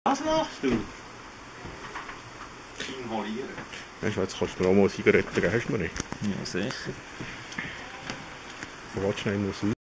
Was machst du? Inhalieren. Weißt du, jetzt kannst du mir auch mal Zigaretten geben, hast du mir nicht? Ja, sicher. Wo willst du schnell muss